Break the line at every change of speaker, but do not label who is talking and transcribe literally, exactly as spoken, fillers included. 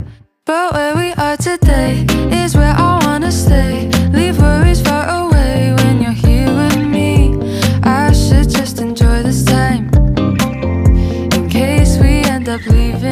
But where we are today is where I wanna stay. Leave worries far away when you're here with me. I should just enjoy this time, in case we end up leaving.